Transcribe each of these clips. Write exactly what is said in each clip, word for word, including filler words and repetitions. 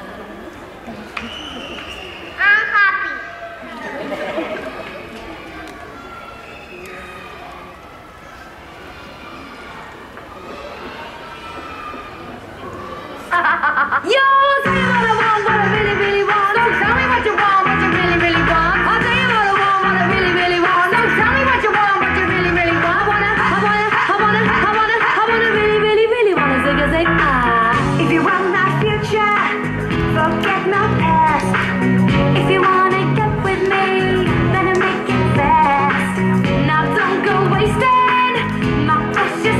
I'm happy. Yo, tell me what I want, what I really, really want. So tell me what you want, what you really, really want. I'll tell you what I want, what I really, really want. So tell me what you want, what you really, really want. I wanna, I wanna, I wanna, I wanna, I wanna really, really, really wanna zig a zig ah. If you want my future, forget my past. If you wanna get with me, better make it fast. Now don't go wasting my precious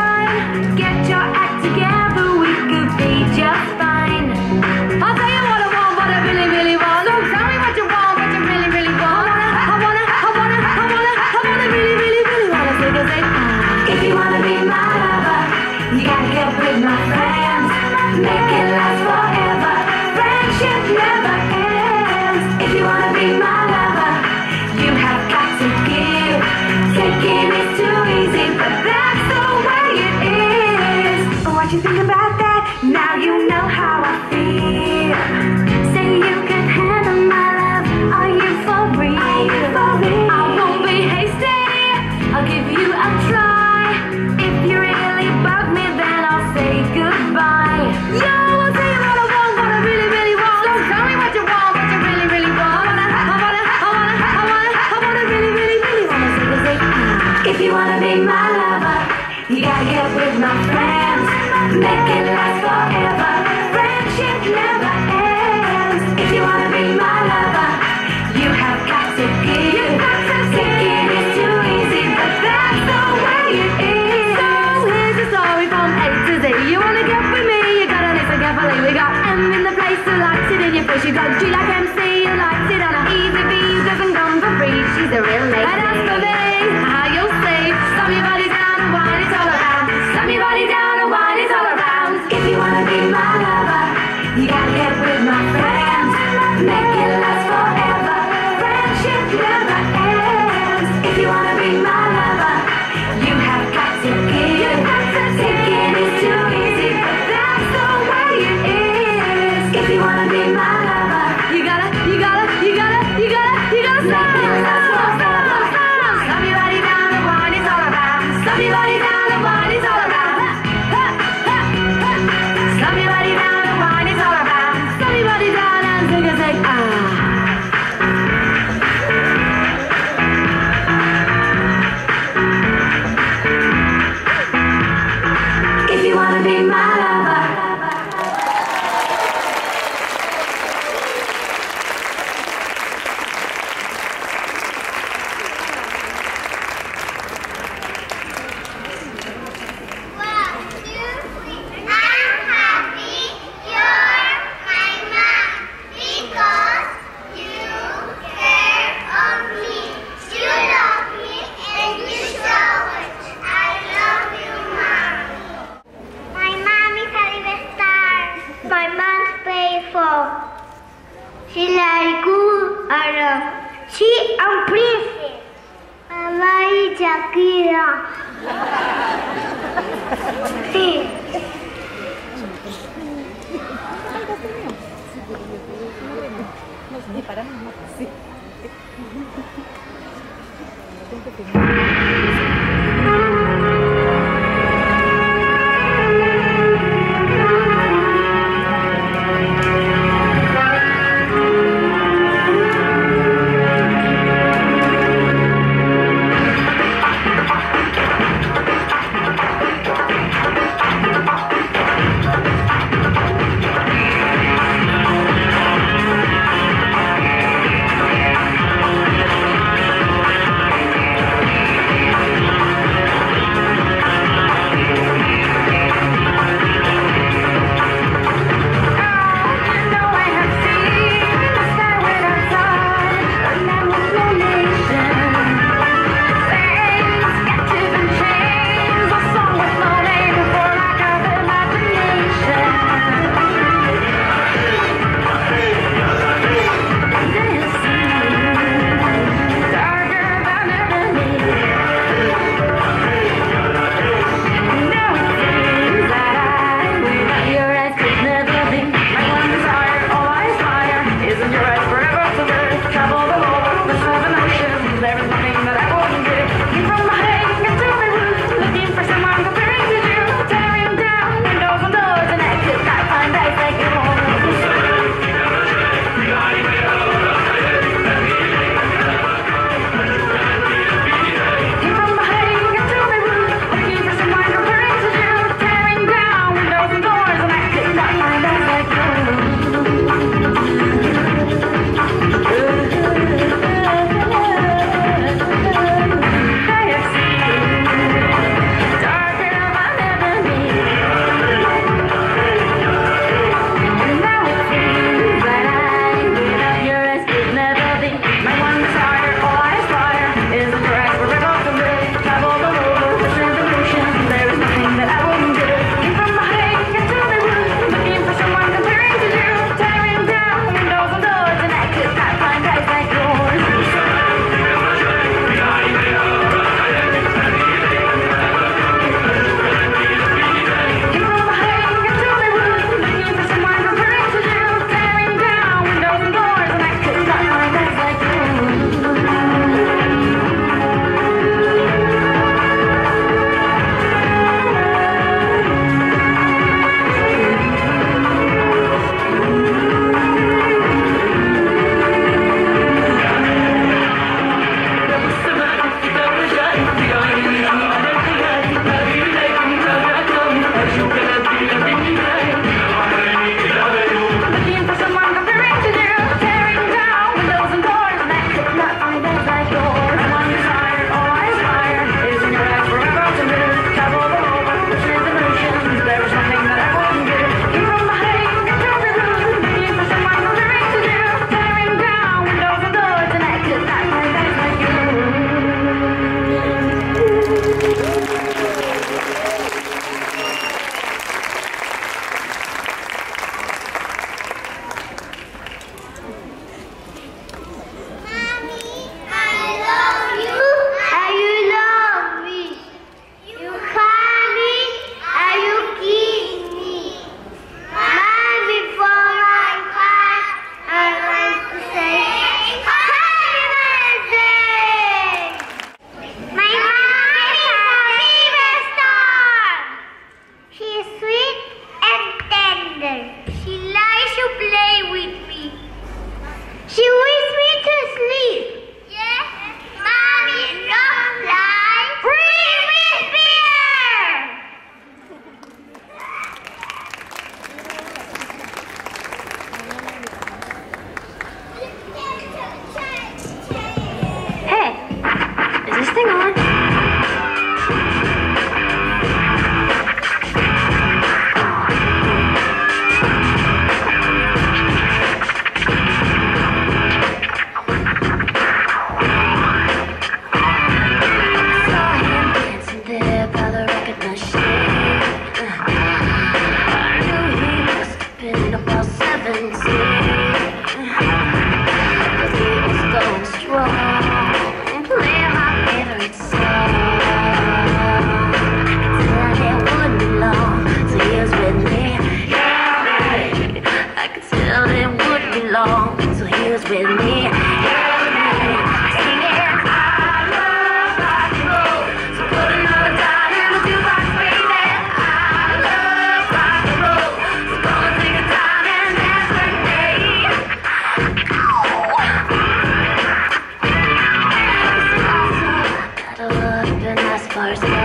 time. Get your act together, we could be just fine. I'll tell you what I want, what I really, really want. So tell me what you want, what you really, really want. I wanna, I wanna, I wanna, I wanna really, really, really wanna zig a zig ah. If you wanna be my lover, you gotta get with my friends. Make it last forever. Friendship never ends. If you wanna be my lover, you have got to give. Taking is too easy, but that's the way it is. What you think about that? Now you know how I feel. Say you can handle my love. Are you for real? Are you for real? I won't be hasty. I'll give you a try. If you really bug me, then I'll say goodbye. Yo, I'll tell you what I want, what I really, really want. So tell me what you want, what you really, really want. I wanna, I wanna, I wanna, I wanna, I wanna really, really, really wanna zig a zig ah. If you wanna be my lover, you gotta get with my friends. Make it last forever. Friendship never ends. If you wanna be my lover, you have got to give. Taking is too easy, but that's the way it is. So here's the story from A to Z. You wanna get with me, you gotta listen carefully. We got M in the place who likes it in your face. You got G like M C who likes it on a easy B who doesn't come for free. She's a real lady. And as for me, how you'll see, slam your body down and wine it's all around. Slam your body down and wine it's all around. If you wanna be my lover, you gotta get with my friends. Make it last forever. Friendship never ends. If you wanna be my lover, you have got to give. Taking is too easy, but that's the way it is. If you wanna be my lover, you gotta, you gotta, you gotta, you gotta, you gotta make it last forever. Slam your body down and wine it's all around. Slam your body down and wine it's all around. Ha, ha, ha, ha. Slam your body down and wine it's all around. Slam your body down and zig a zig ah. If you wanna be my lover. One, two, three. I'm happy you're my mom because you care of me. You love me and you show it. I love you, Mom. My mom is a living star. My mom's faithful. She like good Arab. She a princess. Mamá y Shakira. Sí. Nos disparamos más así. Mars.